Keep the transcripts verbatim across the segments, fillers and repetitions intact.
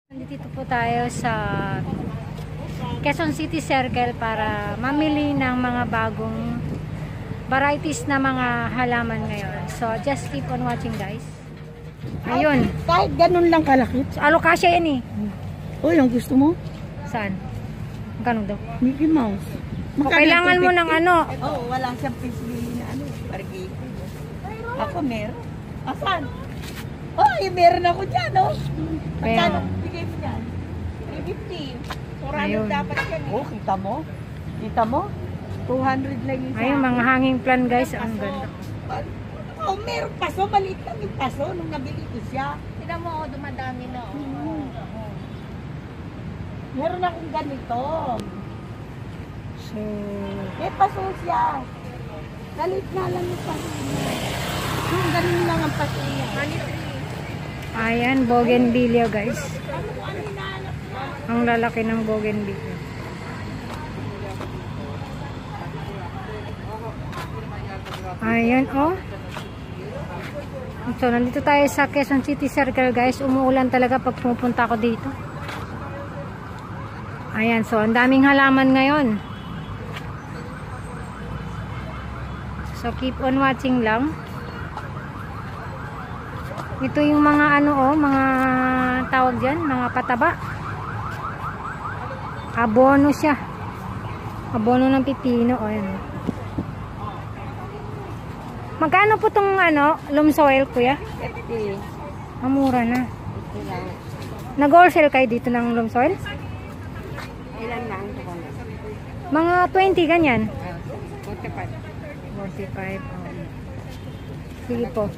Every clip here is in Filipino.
Nandito po tayo sa Quezon City Circle para mamili ng mga bagong varieties na mga halaman ngayon. So, just keep on watching, guys. Ayun. Kahit ganun lang kalaki. Alokasya yan eh. O, yung gusto mo? Saan? Magkano daw? Mickey Mouse. O, kailangan mo ng ano? Oo, oh, wala siyang pisbili na ano. Pargi. Ako meron. Asan? Oh, yung meron ako dyan, oh. Magkano bigay mo dyan? three fifty. four hundred dapat yan. Oh, kita mo? Kita mo? two hundred lang yung ayun, mga hanging plant, guys. Ang ganda. Oh, meron paso. Maliit lang yung paso nung nabili ko siya. Tignan mo, dumadami na. Oh. Hmm. Meron akong ganito. So, may paso siya. Maliit na lang yung paso niya. Yung ganun lang ang paso niya. ayan, bougainvillea, guys. Ang lalaki ng bougainvillea. Ayan, oh. So, nandito tayo sa Quezon City Circle, guys. Umuulan talaga pag pupunta ako dito. Ayan, so, ang daming halaman ngayon. So, keep on watching lang. Ito yung mga ano, oh, mga tawag dyan, mga pataba. Abono siya. Abono ng pipino, oh, ayan. Magkano po tong ano, loam soil, kuya? fifty. Mamura na. fifty lang. Nag-wholesale kayo dito ng loam soil? Ilan lang? Mga twenty, ganyan. forty-five. forty-five. Oh. Sige po.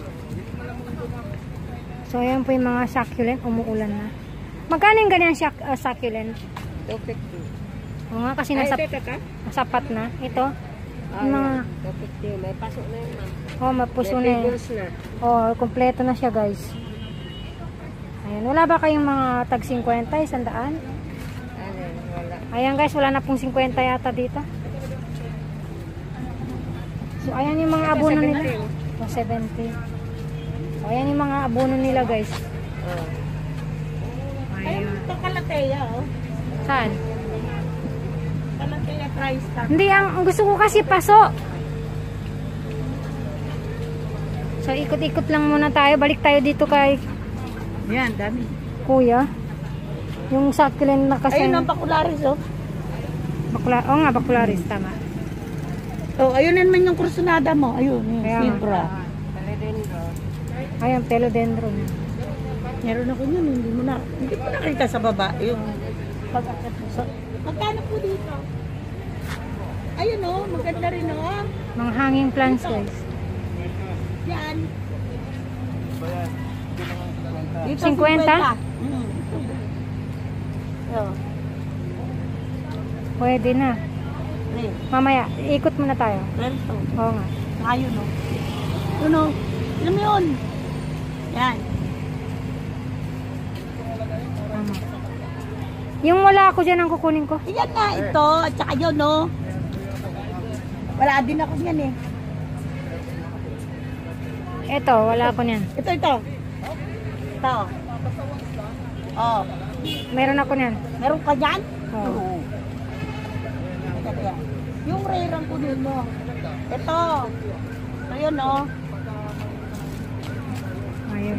So, ayan po yung mga succulent. Umuulan na. Magkano yung ganyan uh, succulent? two fifty. O nga, kasi nasap nasapat na. Ito. Yung mga... two fifty. May pasok na yun. Oh, mapuso na yun. na. Oh, kompleto na siya, guys. Ayan. Wala ba kayong mga tag fifty, sandaan? Ano, wala. Ayan, guys. Wala na pong fifty yata dito. So, ayan yung mga abono nila. Oh, seventy. So, ayan yung mga abono nila, guys. Oh. Ayan. Ito kalateya, oh. Saan? Kalateya price tag. Hindi, ang, ang gusto ko kasi paso. So, ikot-ikot lang muna tayo. Balik tayo dito kay Yan, dami. kuya. Yung succulent na kasi. Ayun ang bakularis, oh. Bakla, oh nga, bakularis. Tama. Oh, ayun naman yung kursunada mo. Ayun, yung Kaya nga. zebra. Ayan, philodendron. Meron ako yun, hindi mo na, hindi mo nakita sa baba. Yung pag-akat mo sa... Magkano po dito? Ayun, oh, maganda rin, oh. Mga hanging plants, guys. Yan. Dito, fifty? Mm. Oh. Pwede na. Rin. Mamaya, ikot muna tayo. Rento. Oo nga. Ayun, oh. Yun, oh. Alam mo yun? Yan. Tama. Yung wala ako dyan, ang kukunin ko. Yan nga, ito. At saka yun, no? Wala din ako yan, eh. Ito, wala ako niyan. Ito, ito. Ito. Oh. Meron ako niyan. Meron ka dyan? Oo. Kaya, yung rare ang kunin mo. Ito. Ito yun, oh. Ayun.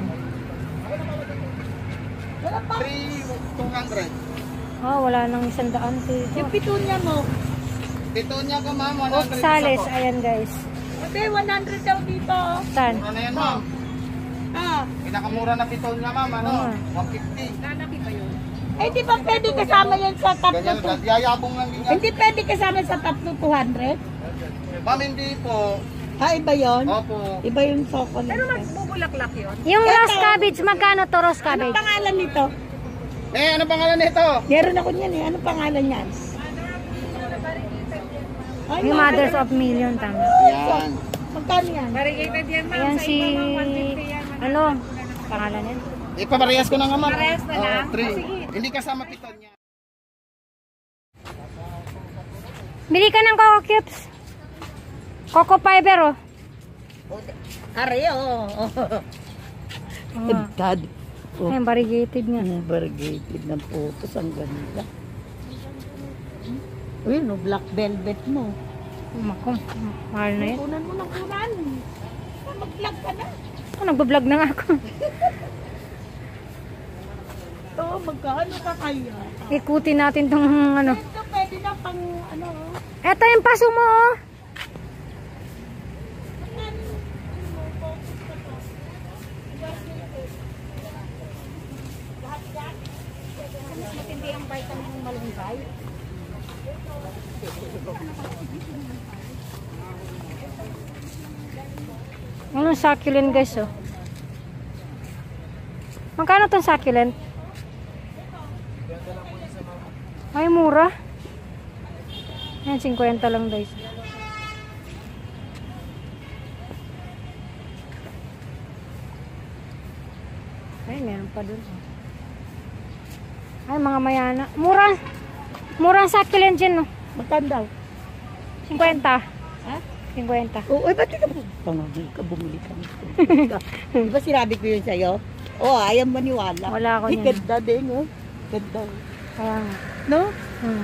Wala pa. two hundred. Oh, wala nang isang daan dito. Yung pitunya mo. Pitunya ko, ma'am. one hundred. Oxalis, ayan, guys. Ate, one hundred daw dito. Saan? Mura na yan, ma'am. Ah. Pinakamura na pitunya, ma'am. Ano? Oo. one fifty. Eh, di ba pwede kasama yan sa tatlo? Ganyan, to- yayabong lang din yan. Hindi pwede kasama sa tatlo two hundred? Ma'am, hindi po. Ah, iba yun? Opo. Iba yung soko nito. Pero Bubulaklak yun. Yung rose cabbage, magkano to rose Anong cabbage? pangalan nito? Eh, ano pangalan nito? Meron ako niyan eh. Anong pangalan niyan? Ay, Yung mothers of million, tama. Yan. Magkano yan? Variegated yan, ma'am. Ayan Sa si, iba, ma'am, one fifty yan. ano, pangalan yan? Ipaparehas ko na nga, ma'am. Parehas na lang? Oo, three. Ah, sige. Hindi kasama pitunya. Bili ka ng Coco Cubes. Coco fiber, oh. Are, oh. Ah. Dad. Oh. Ayan, variegated nga. Ang variegated ng photos. Ang ganda. Uy, no, black velvet mo. Mako, mahal na yan. Kunan mo ng kunan. Mag-vlog ka na. Oh, nagbablog na nga ako. Ito, magkano ka kaya? Ikutin natin tong ano. Ito, pwede na pang ano. Eto yung paso mo, oh. Matindi ang vitamin ng malunggay. Ano succulent guys, oh. Magkano tong succulent? Ay, mura. Yan, fifty lang guys. Ay, meron pa dun. Ay, mga mayana. Mura. Mura ang succulent dyan, no? Magkanda. fifty. Ha? fifty. Oo, oh, ba't ka bu- Pangangay ka, bumili ka nito. Di ba sinabi ko yun sa'yo? Oo, oh, ayaw maniwala. Wala ako Ay, niyan. ganda din, oh. Ganda. Kaya nga. No? Hmm.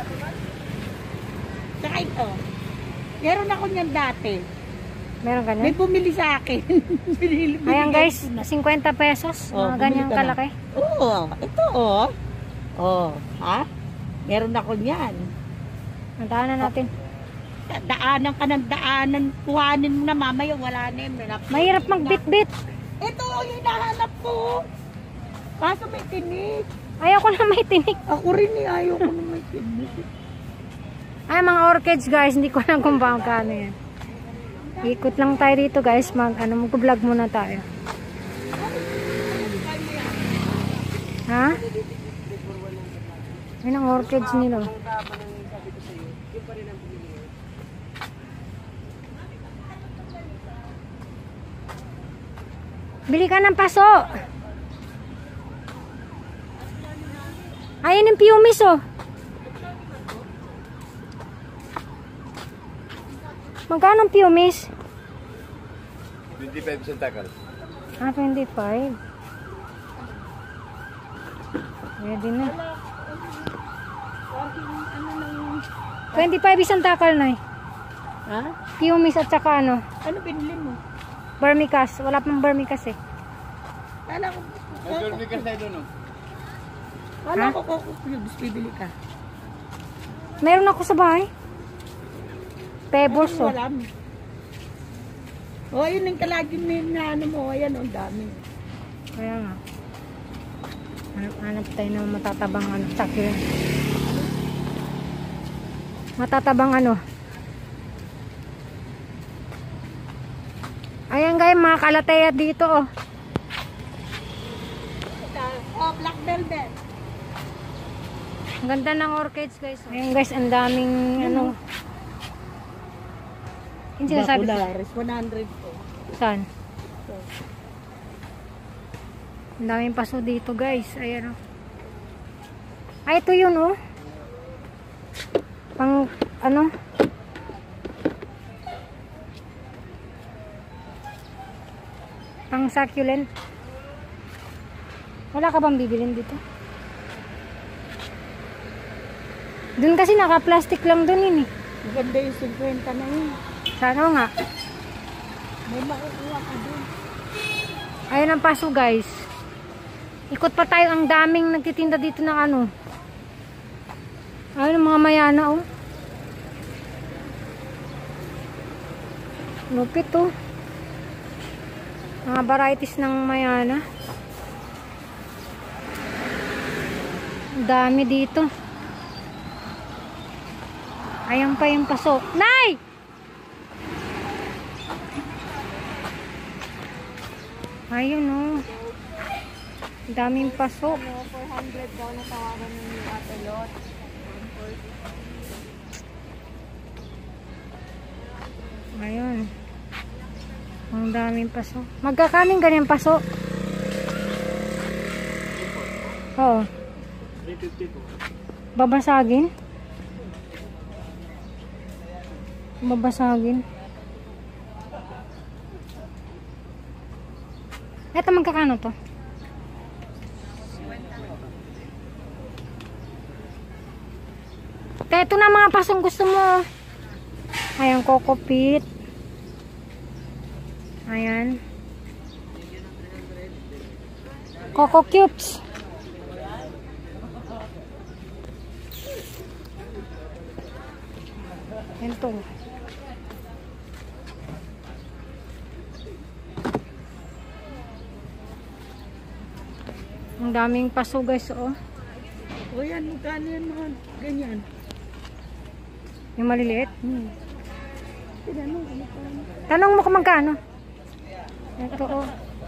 Saka ito. Meron ako niyan dati. Meron ka May nun? bumili sa akin. Binili, Ayan binigay guys, ko na. fifty pesos. Oh, Mga bumili ganyang ka na. kalaki. Oo, ito, oh. Oh, ha? Meron ako niyan. Ang daanan natin. Daanan ka ng daanan. Kuhanin mo na mamaya, wala na yun. Mahirap magbit-bit. Ito, yung hinahanap ko. Kaso may tinik. Ayoko na may tinik. Ako rin eh, ayaw ko na may tinik. Ay, mga orchids guys, hindi ko alam kung paano yan. Ikot lang tayo dito guys, mag, ano, mag-vlog muna tayo. Ha? Yun ang orchids nila. Bili ka ng paso. Ayun yung pumice, oh. Magkano ang pumice? twenty-five centakal. Ah, twenty-five. Pwede na. twenty-five isang takal na eh. Ha? Pumice at saka ano, Ano binili mo? vermicast. Wala pang vermicast eh. Kala ko, Nag-dormi ka sa doon, no? kala Ha? ko ko cubes bibili ka. Meron ako sa bahay. Pebbles, oh. Wala mo. Oh, yun yung kalagi mo yun na ano mo. Ayan, ang dami. Kaya nga. Hanap, hanap tayo ng matatabang ano, succulent. Matatabang ano. Ayan guys, mga kalateya dito, oh. Oh, black velvet. Ang ganda ng orchids guys. Ayan guys, ang daming ano. Yung sinasabi ko. Bacularis, one hundred po. Saan? Ang daming paso dito guys. Ayan, oh. Ay, ito yun, oh. Pang, ano? Pang succulent. Wala ka bang bibilin dito? Dun kasi naka-plastic lang dun yun, eh. Maganda yung fifty na yun. Sana nga. May makukuha ka dun. Ayun ang paso guys. Ikot pa tayo, ang daming nagtitinda dito ng ano. Ayun ang mga mayana, oh. Lupit, oh. Mga varieties ng mayana. Ang dami dito. Ayan pa yung paso. Nay! Ayun, oh. Ang daming paso. four hundred daw na tawaran ng Ate Lot. Ayun. Ang daming paso. Magkakaning ganyan paso? Oo. three fifty po. Babasagin? Babasagin. Eto, magkakano to? Kaya ito na mga pasong gusto mo. Ayan, Coco Pit. Ayan. Coco Cubes. Ayan to. Ang daming paso guys, oh. O yan, magkano yan mahal? Ganyan. Yung maliliit. Hmm. Tinanong, ano pa? Tanong mo kung magkano. Ito, oh.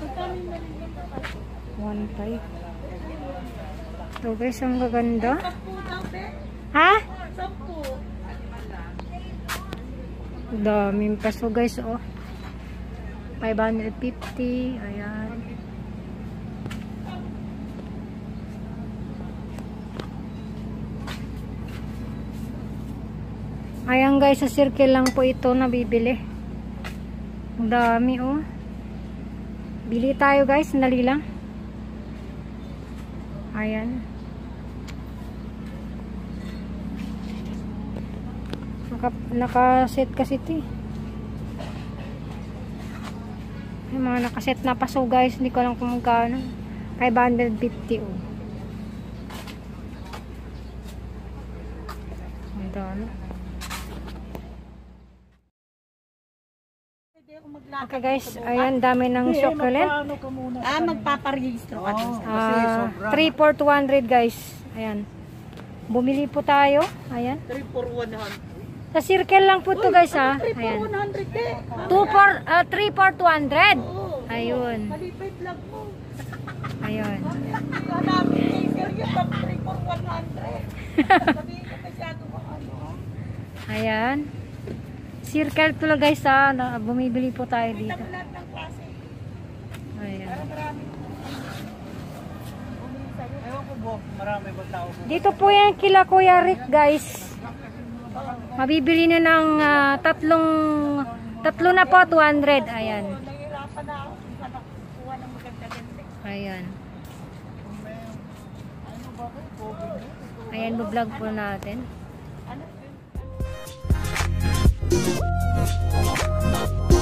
One five. Ito guys, ang gaganda. Sampu daw, be? Ha? Sampu. Daming paso guys, oh. five fifty. Ayan. Ayan guys, sa circle lang po ito nabibili. Ang dami, oh. Bili tayo guys, sandali lang. Ayan. Naka, nakaset kasi ito eh. Yung mga nakaset na paso guys, hindi ko lang kung magkano. five fifty, oh. Ang dami. Okay guys, ayan, dami ng chocolate. Ah, magpaparehistro ka dun. Ah, three for two hundred guys. Ayan. Bumili po tayo. Ayan. three for one hundred. Sa circle lang po to guys ha. three for Ayan. one hundred eh. two for, uh, three for two hundred. Oo. Ayun. Malipit lang po. Ayun. Hanapin kayo serious ang three for one hundred. Sabihin ko masyado mo ano. Ayan. Circle to lang guys ha. Na- Bumibili po tayo dito. Lahat ng klase. Ayan. Marami. Ewan ko po, marami ba tao po? Dito po yan kila Kuya Rick guys. Mabibili na ng ah, tatlong tatlo na po two hundred. Ayan. Nahihirapan na ako kung saan nakukuha ng maganda-ganda. Ayan. Ayan, vlog po natin. Ano?